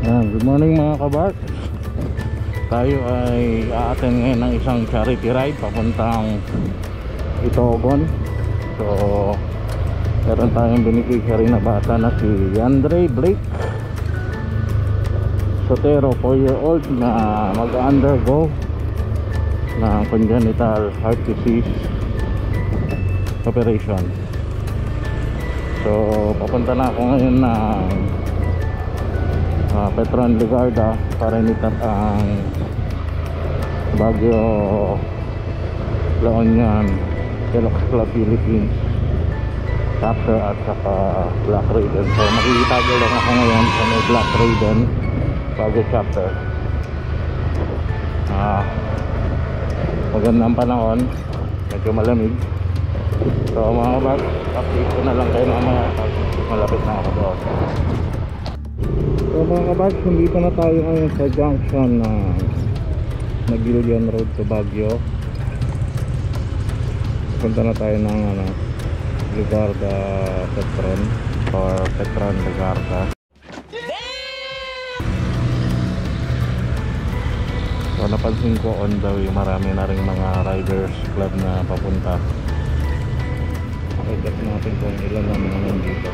Good morning mga kabark. Tayo ay a-attend ngayon ng isang charity ride papuntang Itogon. So meron tayong beneficiary na bata na si Yandre Blake Sotero, 4-year-old, na mag-undergo ng congenital heart disease operation. So papunta na ako ngayon ng Petron Ligarda para initat ang Baguio La Union Kellogg's Club Philippines chapter at saka Black Raiden. So makikitago lang ako ngayon sa may Black Raiden Baguio chapter. Magandang panahon, medyo malamig. So mga kabag, update ko na lang kayo mamaya pag malapit na ako doon. So mga kabags, nandito na tayo ngayon sa junction ng Magilian Road to Baguio. Punta na tayo ng Ligarda Petron or Petron Ligarda. So napansin ko on the way marami na rin mga riders club na papunta. Check natin kung ilan na mga nandito.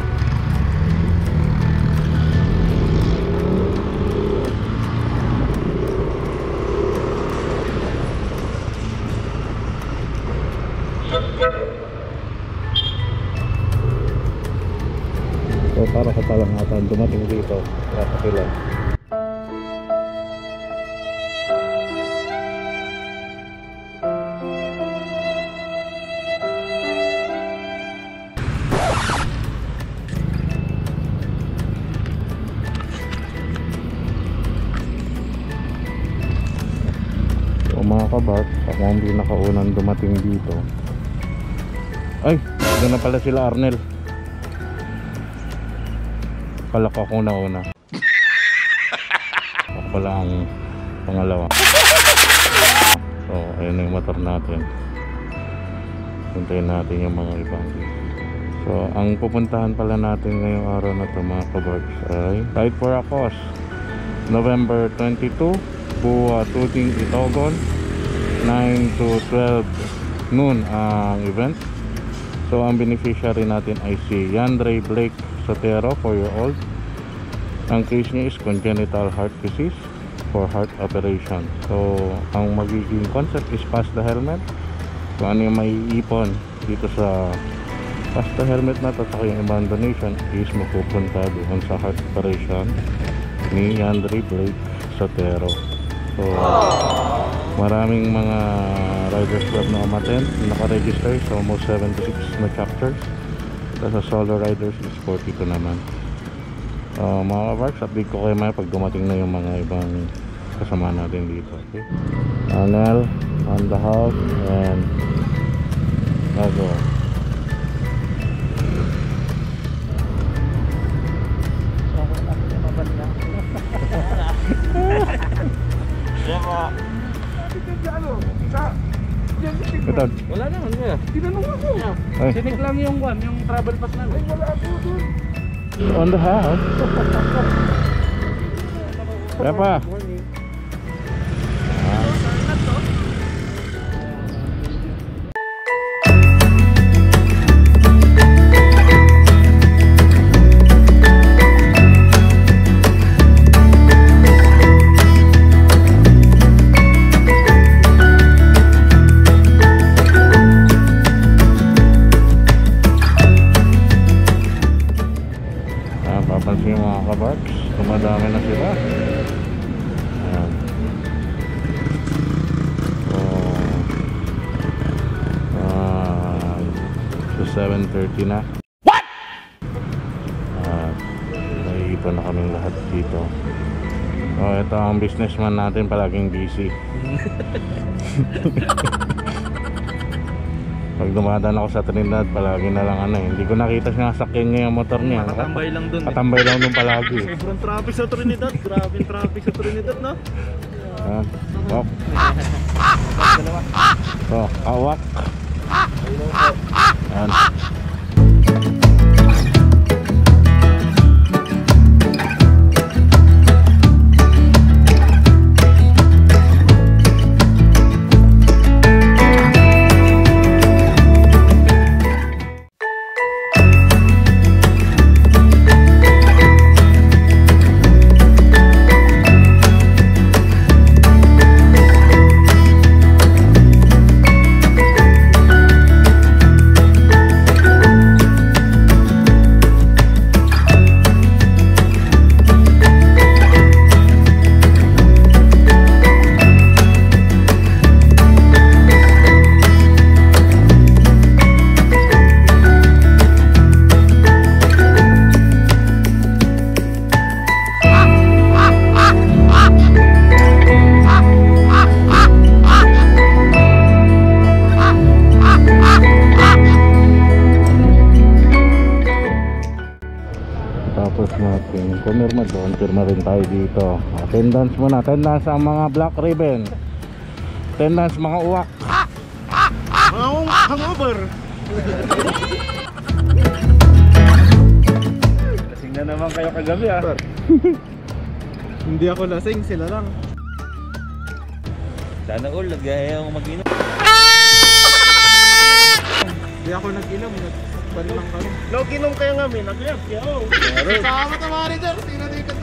So para ka palang atan dumating dito kapila. So mga kabat, ako ang pinakaunang dumating dito. Ay, doon na pala sila Arnel. Kala ko ako nauna. Ako pala ang pangalawa. So ayun na yung motor natin. Puntayin natin yung mga ibang. So ang pupuntahan pala natin ngayong araw na ito mga kabarks ay Ride for a Cause, November 22, Buwa Tuting Itogon, 9 to 12 noon ang event. So ang beneficiary natin ay si Yandre Blake Sotero, 4-year-old. Ang case niya is congenital heart disease for heart operation. So ang magiging concept is pass the helmet. Kung ano yung maiipon dito sa pass the helmet na to, saka yung ibang donation is mapupunta doon sa heart operation ni Yandre Blake Sotero. So maraming mga riders club na umattend, naka-register. So almost 76 na chapters. Sa solo riders is 42 naman. Mga kabarks, update ko kayo maya pag dumating na yung mga ibang kasama natin dito. Okay? Arnel on the house and Gago. Ito. Wala naman kaya. Tinanong ako. Sinig lang yung travel pass namin. Wala ako doon. On the house. Kaya pa. Papansin yung mga kabarks, tumadami na sila. Ayan. So 7:30 na. What? Naiipon na kaming lahat dito. So ito ang businessman natin, palaging busy. Pag dumadaan ako sa Trinidad, palagi na lang hindi ko nakita siya nasakyan niya yung motor niya. Katambay lang dun. Katambay lang dun palagi. Sobrang traffic sa Trinidad. Grabe yung traffic sa Trinidad, no? Walk. So, awak. Ayan. Tapos natin kumirma doon, firma rin tayo dito. Attendance muna, attendance ang mga black ribbon, attendance mga uwak, Hangover. Lasing na naman kayo kagabi ah. Hindi ako lasing, sila lang. Sana all, nag-ayaw mag-inom. Hindi ako nag-inom, nagban lang kami. Nag-inom kayo nga, may nag-inom. Sama tamari dyan, sino di ka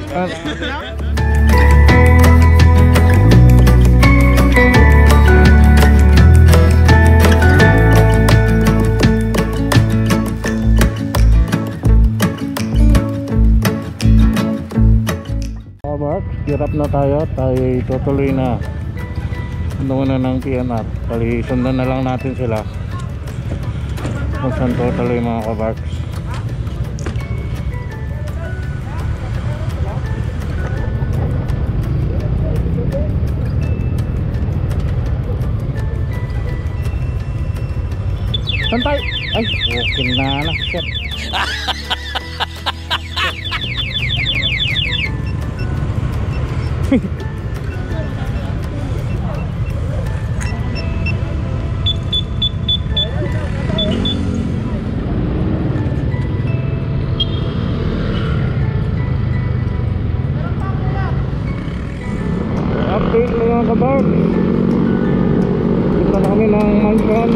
hirap na tayo tutuloy na muna ng PNR. Kali sundan na lang natin sila kung saan tutuloy mga kabarks. Santay! Ay, okay na shit. Update mga kabar, punta na kami ng mansion.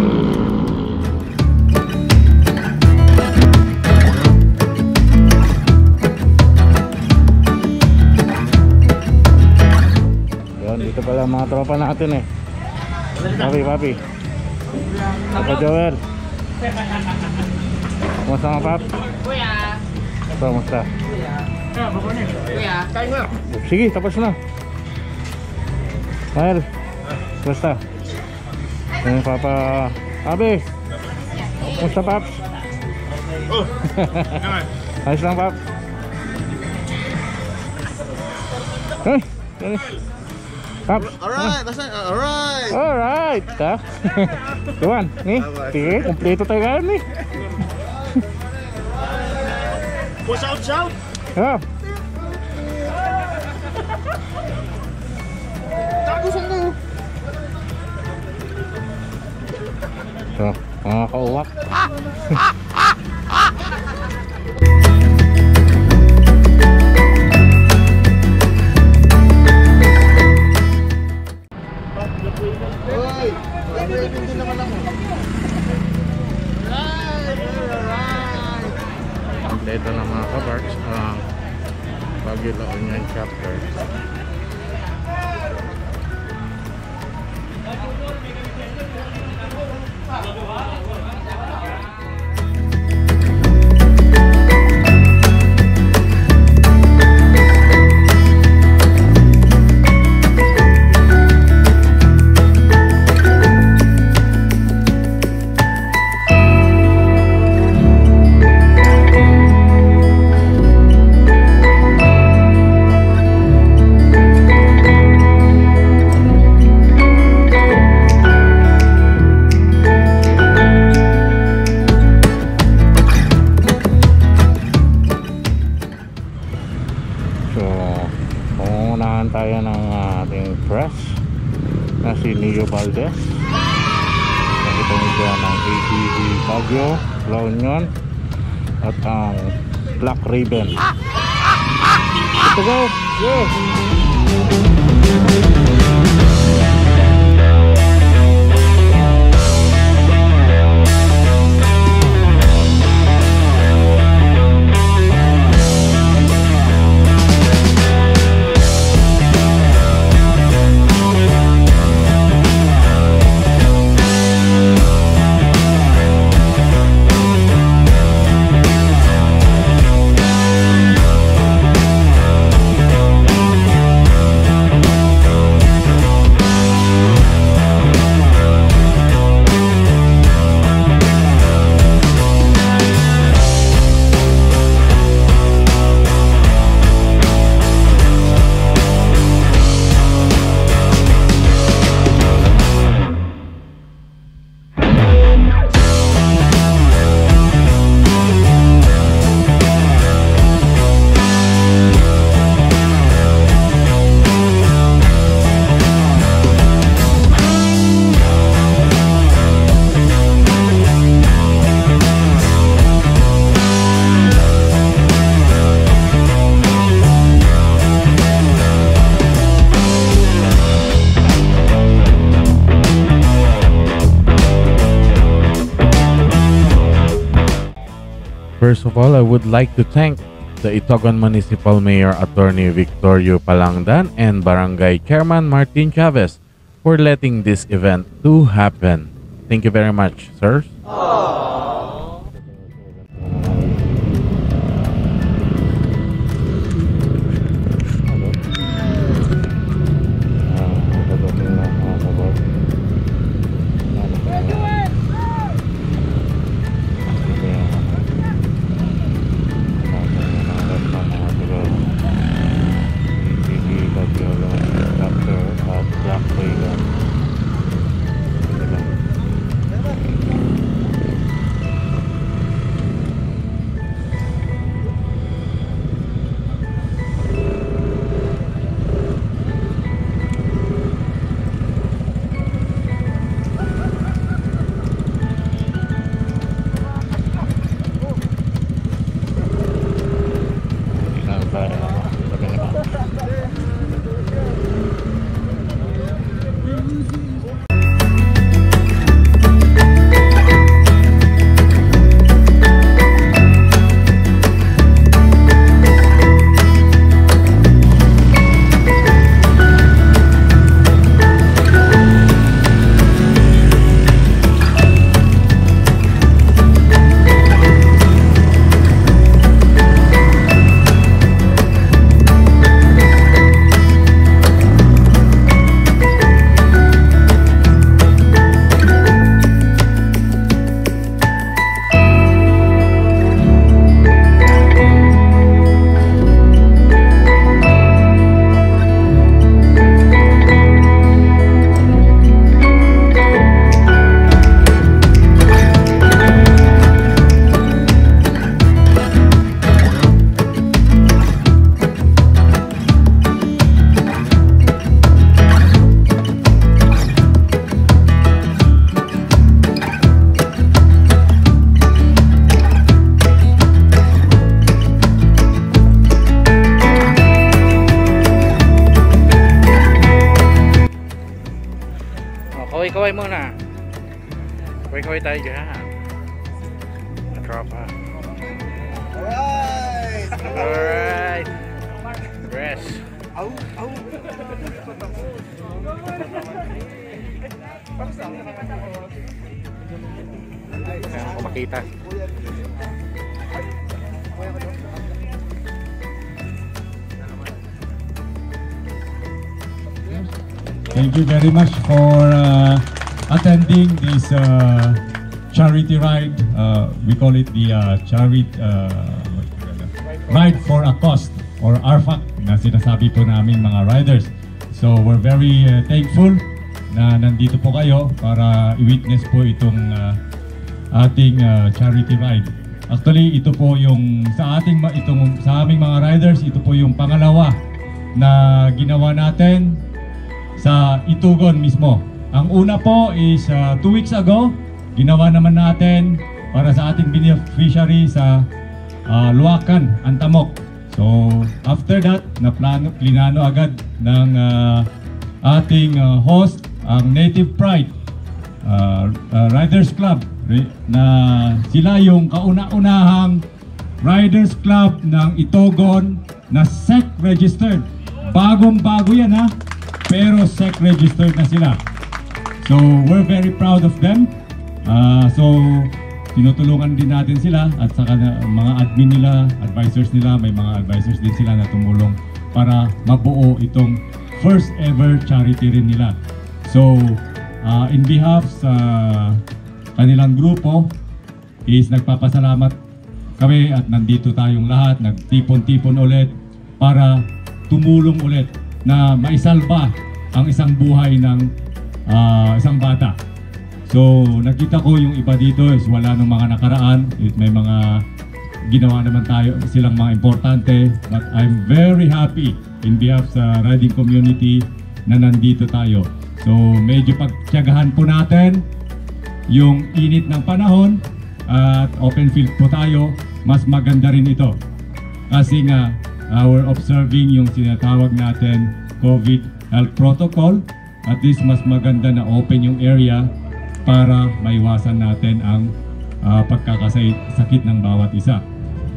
Yan, dito pala mga tropa natin eh. Papi Papa Joel, kumusta mga pap? Kuya. Kumusta? Kuya. Kain mo. Sige, tapos na. Mahal, kumusta? Yung Papa Abi, kumusta Paps? Ayos lang Paps. Paps. Alright ha? Tuan, nih sige, kompleto tayo ngayon nih. Shout! Ya. So, mga kauwak. Kompleto na mga kabarks ang Baguio La Union chapter. Tayo ng ating press na si Neo Valdez. Nakita nyo dyan ang ATV Baguio La Union at ang Black Ribbon. Let's go! Yeah! First of all, I would like to thank the Itogon Municipal Mayor Attorney Victorio Palangdan and Barangay Chairman Martin Chavez for letting this event to happen. Thank you very much, sirs. Kaway muna. Kaway tayo dyan. Tropa. Alright. Rest. Ayan ako makita. Thank you very much for attending this charity ride. We call it the charity ride for a cost, or RFAC na sinasabi po namin mga riders. So we're very thankful na nandito po kayo para i-witness po itong ating charity ride. Actually, ito po yung sa aming mga riders, ito po yung pangalawa na ginawa natin sa Itugon mismo. Ang una po is 2 weeks ago, ginawa naman natin para sa ating beneficiary sa Luacan, Antamok. So after that, plinano agad ng ating host, ang Native Pride Riders Club, na sila yung kauna-unahang Riders Club ng Itugon na SEC registered. Bagong-bago yan ha, pero SEC registered na sila. So we're very proud of them. So tinutulungan din natin sila, at saka mga admin nila, advisors nila, may mga advisors din sila na tumulong para mabuo itong first ever charity rin nila. So in behalf sa kanilang grupo is nagpapasalamat kami, at nandito tayong lahat, nagtipon-tipon ulit para tumulong ulit na maisalba ang isang buhay ng isang bata. So nakita ko yung iba dito is wala ng mga nakaraan, may mga ginawa naman tayo silang mga importante, but I'm very happy in behalf sa riding community na nandito tayo. So medyo pagtiyagahan po natin yung init ng panahon, at open field po tayo, mas maganda rin ito kasi nga we're observing yung sinatawag natin COVID health protocol. At least mas maganda na open yung area para maiwasan natin ang pagkakasakit ng bawat isa.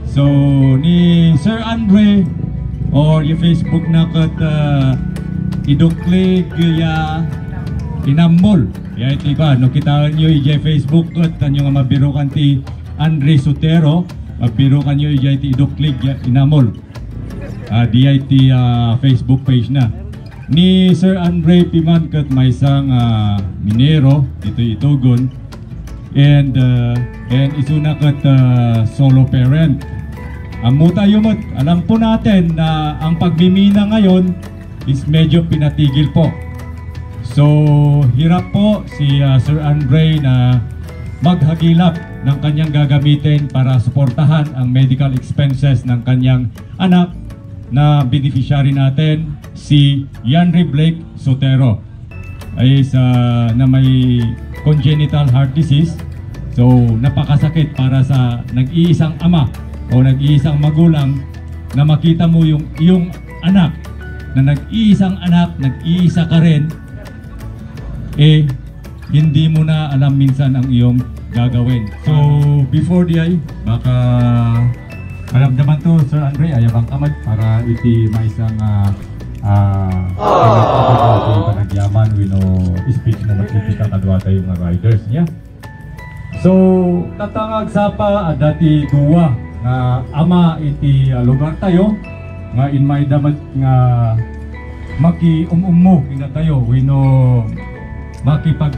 So ni Sir Andre or yung Facebook na kat iduklig ya inamol. Ya iti ka no kita nyo ije Facebook kat tanyo nga mabirukan ti Andre Sotero, mabirukan nyo ije iti iduklig ya inamol. Di iti Facebook page na. Ni Sir Andre Piman kat may isang minero dito Itogon and isuna kat solo parent. Amo tayo mat, alam po natin na ang pagmimina ngayon is medyo pinatigil po. So hirap po si Sir Andre na maghagilap ng kanyang gagamitin para suportahan ang medical expenses ng kanyang anak na beneficiary natin, si Yanri Blake Sotero, ay na may congenital heart disease. So napakasakit para sa nag-iisang ama o nag-iisang magulang na makita mo yung iyong anak na nag-iisang anak, nag-iisa ka rin, hindi mo na alam minsan ang iyong gagawin. So before di baka alam naman to Sir Andre, ayabang kamad para iti maisang panagyaman wino speech na magkikita kadwa tayo mga riders niya. So tatangag sapa dati duwa nga ama iti lugar tayo nga in may damat nga maki-ummo kina tayo wino makipag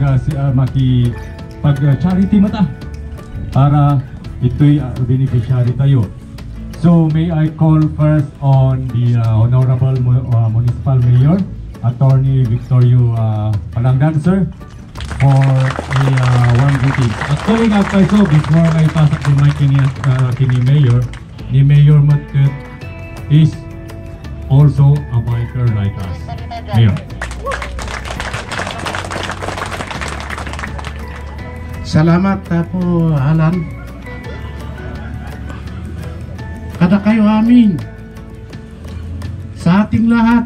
charity mata para ito'y beneficiary tayo. So may I call first on the Honorable Municipal Mayor, Attorney Victorio Palanggan, sir, for a one greeting. Actually nga so before I pasak the mic kini Mayor, ni Mayor Matket is also a biker like us. Mayor. Salamat po Alan. Kada kayo amin sa ating lahat.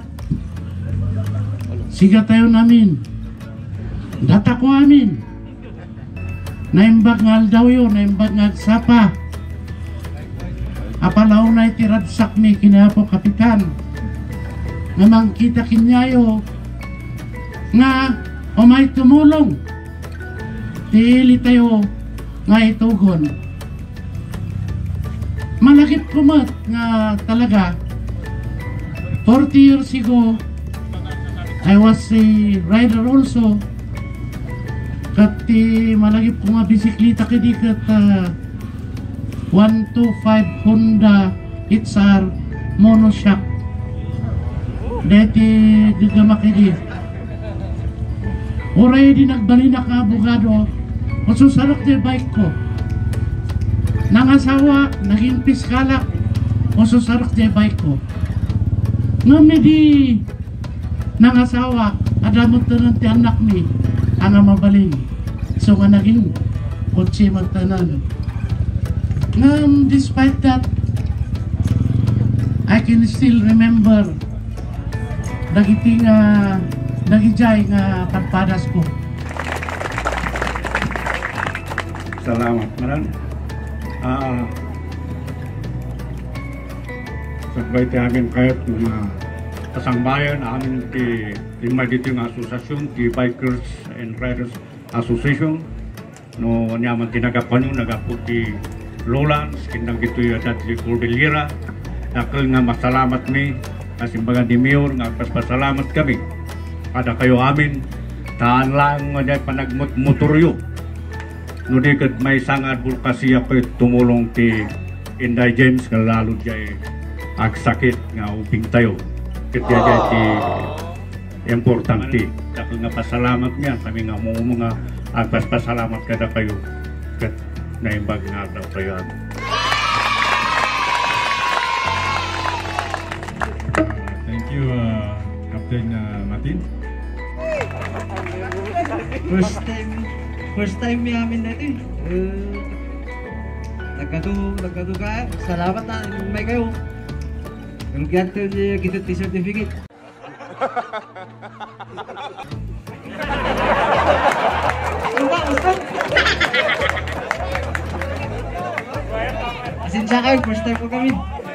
Siga tayo namin. Data ko amin. Naimbag nga daw yun, naimbag nga sapa. Apalaw na itiradsak mi kinapo kapitan. Namang kita kinyayo nga o may tumulong. Tili tayo nga itugon. Malakit ko mat nga talaga 40 years ago I was a rider also kati malakit ko nga bisikleta kadi kat 125 Honda HR monoshock dati gagama kadi oray di nagbalinak nga abogado o susarak di bike ko nangasawa, naging piskalak o susarak di bike ko ngami di nangasawa adamot tanan ti anak mi ang mabaling so nga naging kotse magtanan ngam despite that I can still remember dagiti nga dagijay nga pagpadas ko. Salamat maran. Sabay ti amin kahit mga kasangbayan amin ti lima dito yung asosasyon ti Bikers and Riders Association no nyaman tinagapan yung nagapot ti Lowlands kindang dito yung dati Cordillera nakal nga masalamat mi kasi baga di Mayor nga pasalamat kami kada kayo amin taan lang nga dahil panagmotoryo no di kat may sangad bulkasiya pa tumulong ti Inday James nga lalo diyay agsakit nga uping tayo kat diyay ti importante dakil nga pasalamat niya kami nga mga agpaspasalamat kada kayo kat naimbag nga daw kayo Thank you Captain Martin. First time namin natin. Nagkaduga. Salamat na may kayo. Yung ganito kita certificate. Pasensya kayo, first time po kami.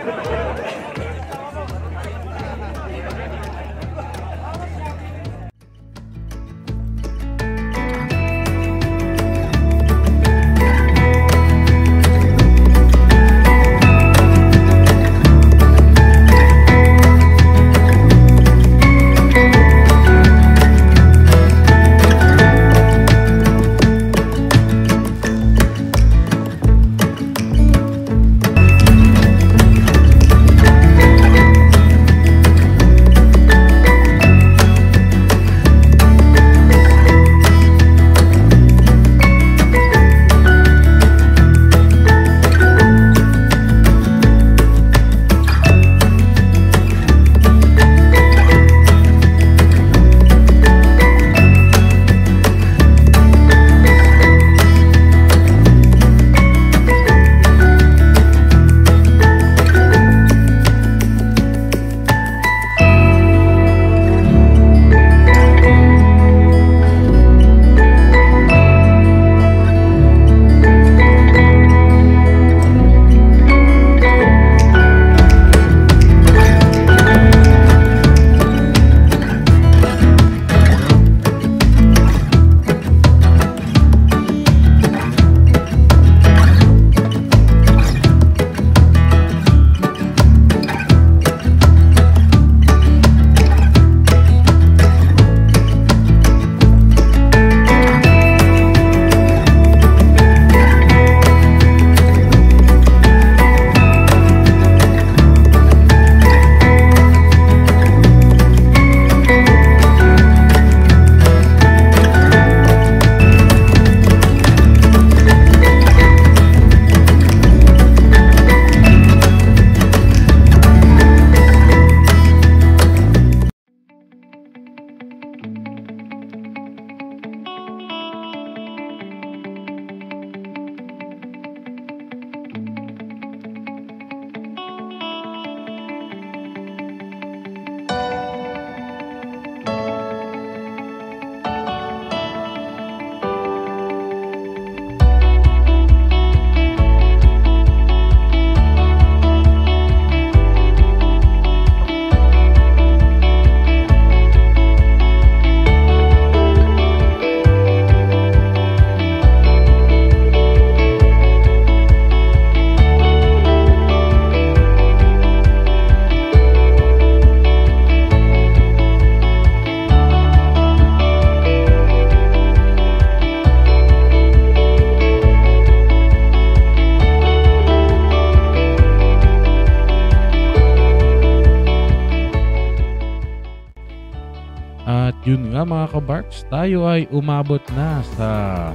At yun nga mga kabarks, tayo ay umabot na sa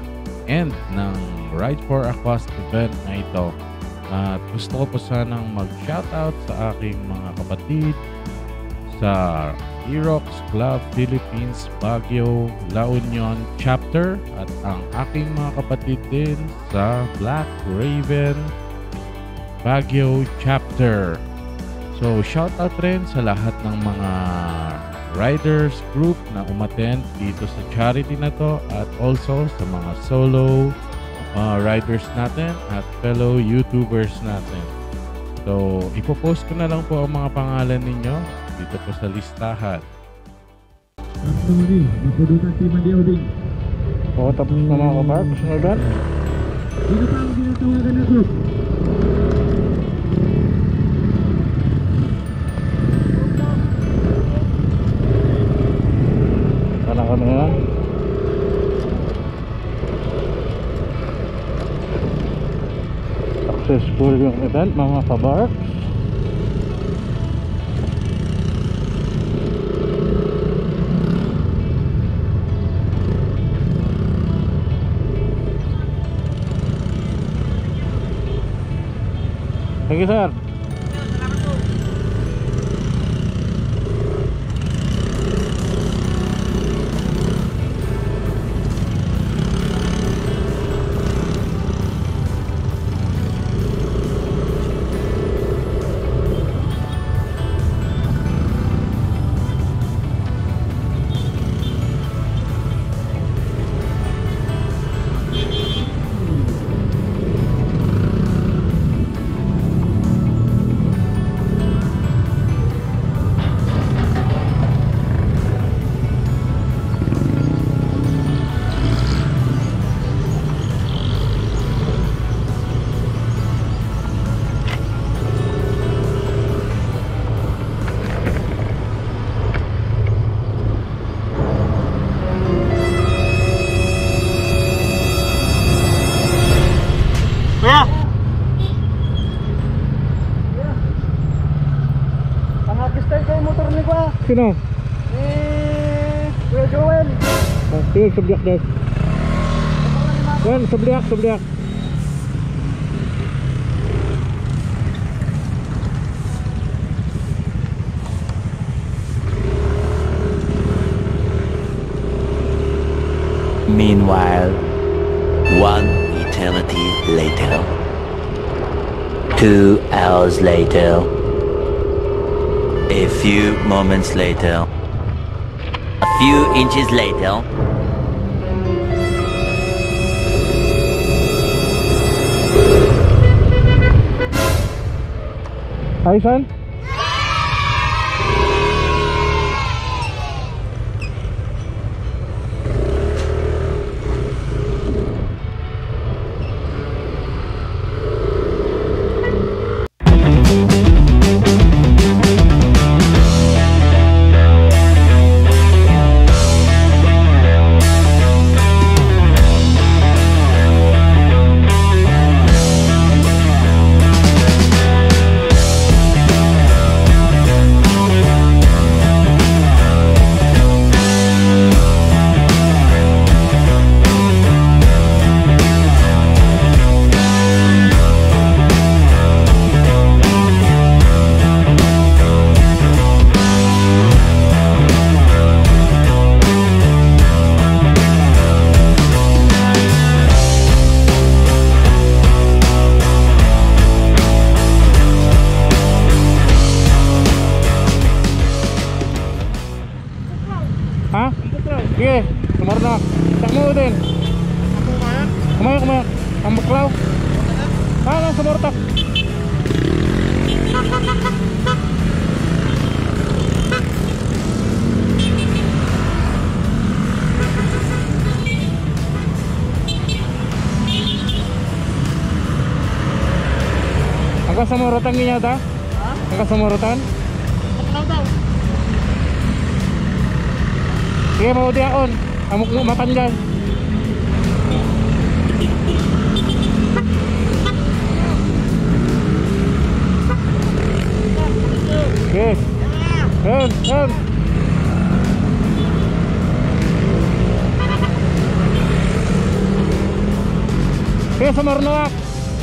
end ng Ride for Aquas event na ito. At gusto ko po sanang mag-shoutout sa aking mga kapatid sa Aerox Club Philippines Baguio La Union Chapter at ang aking mga kapatid din sa Black Raven Baguio Chapter. So shoutout rin sa lahat ng mga riders group na umattend dito sa charity na to at also sa mga solo riders natin at fellow YouTubers natin. So ipopost ko na lang po ang mga pangalan ninyo dito po sa listahan. O tapos na mga kabarks na agad. Dito pa ang ginatawagan na group. Ano yan? Successful yung event mga kabarks. Thank you, sir. ni Kuya. Sino? Kuya Joel. Oh, sige, subliak guys. Yan, subliak, subliak. Meanwhile, 1 eternity later. 2 hours later. A few moments later. A few inches later. Hi, son. Ha? Sige, sumarna. Tak mo din. Kumayak, kumayak. Ang baklaw. Lang, sumortak. Angka sumorotan niya ta? Angka sumorotan? Baklaw daw. Sige, mau diaon. Amok mo matanggal. Sige. Yan. Sige, sumarnoak.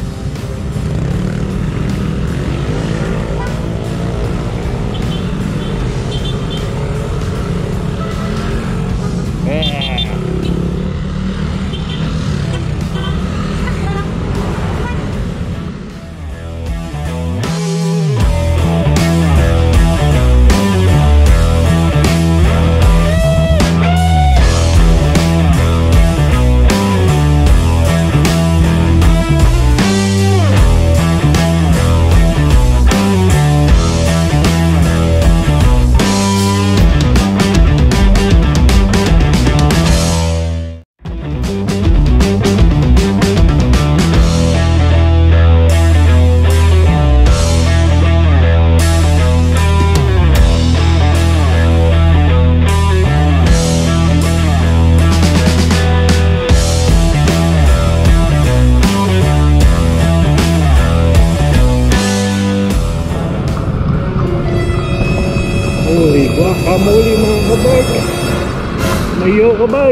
Uy, guacamole mga kabag. Mayo kabay.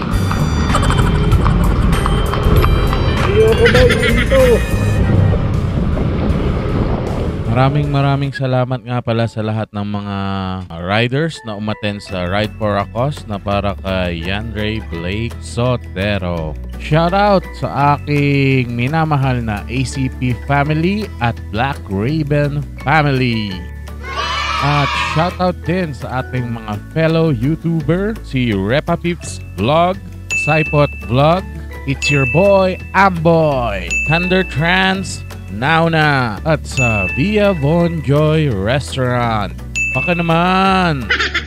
Mayo kabay dito. Maraming salamat nga pala sa lahat ng mga riders na umattend sa Ride for a Cause na para kay Yandre Blake Sotero. Shout out sa aking minamahal na ACP family at Black Raven family. At shoutout din sa ating mga fellow YouTuber, si Repa Pips Vlog, Saipot Vlog, It's Your Boy, Amboy, Thunder Trans, Nauna, at sa Via Von Joy Restaurant. Baka naman!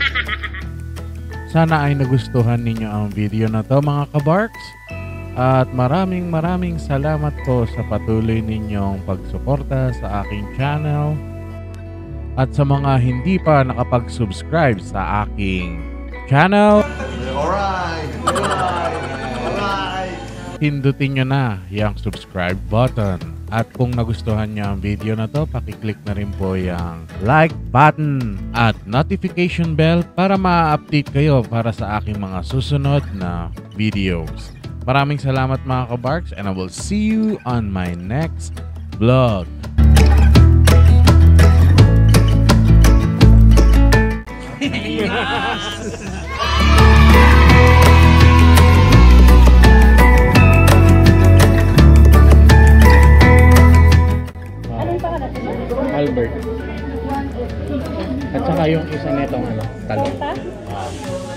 Sana ay nagustuhan ninyo ang video na to mga kabarks. At maraming salamat po sa patuloy ninyong pagsuporta sa aking channel. At sa mga hindi pa nakapag-subscribe sa aking channel, alright. Pindutin nyo na yung subscribe button. At kung nagustuhan niyo ang video na to, pakiclick na rin po yung like button at notification bell para ma-update kayo para sa aking mga susunod na videos. Maraming salamat mga kabarks, and I will see you on my next vlog. Albert. At saka yung isa netong talong.